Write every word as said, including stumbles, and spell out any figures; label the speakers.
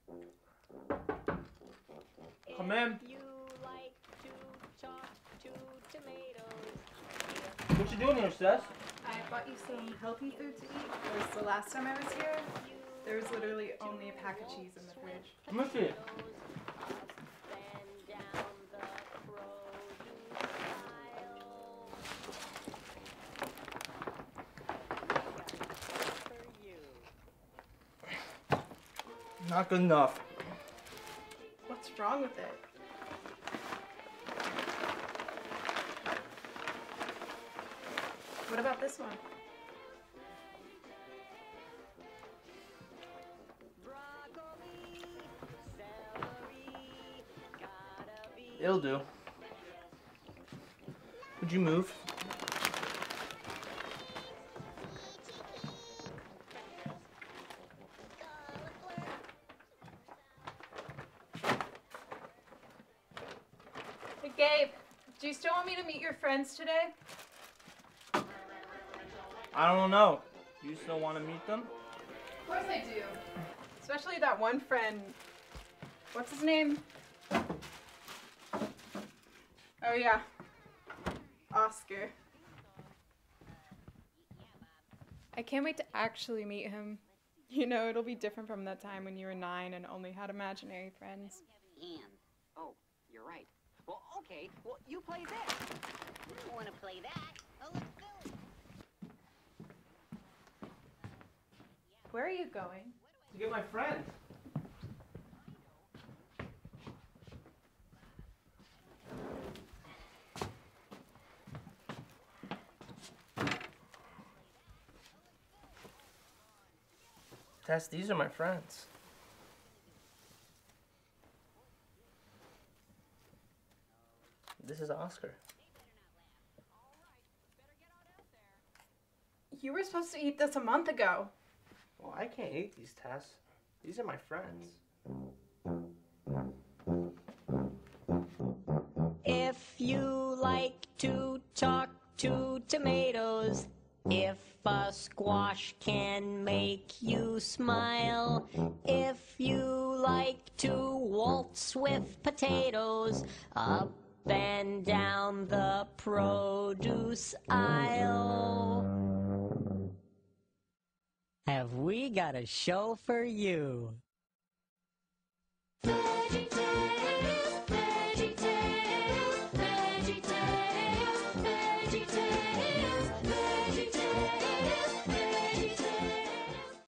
Speaker 1: Come in.
Speaker 2: You like to talk to tomatoes.
Speaker 1: What you doing here, Seth?
Speaker 3: I bought you some healthy food to eat. It was the last time I was here. There was literally only a pack of cheese in the fridge.
Speaker 1: Let me see. Not good enough.
Speaker 3: What's wrong with it? What about this one?
Speaker 1: It'll do. Would you move?
Speaker 3: Hey, Gabe, do you still want me to meet your friends today?
Speaker 1: I don't know. Do you still want to meet them?
Speaker 3: Of course I do. Especially that one friend. What's his name? Oh yeah, Oscar. I can't wait to actually meet him. You know, it'll be different from that time when you were nine and only had imaginary friends.
Speaker 4: And, oh, you're right. Well, okay, well, you play this.
Speaker 2: You want to play that? Oh, let's go.
Speaker 3: Where are you going?
Speaker 1: To get my friend. Tess, these are my friends. This is Oscar.
Speaker 3: You were supposed to eat this a month ago.
Speaker 1: Well, I can't eat these, Tess. These are my friends.
Speaker 2: If you like to talk to tomatoes, if a squash can make you smile, if you like to waltz with potatoes, up and down the produce aisle, have we got a show for you. Veggie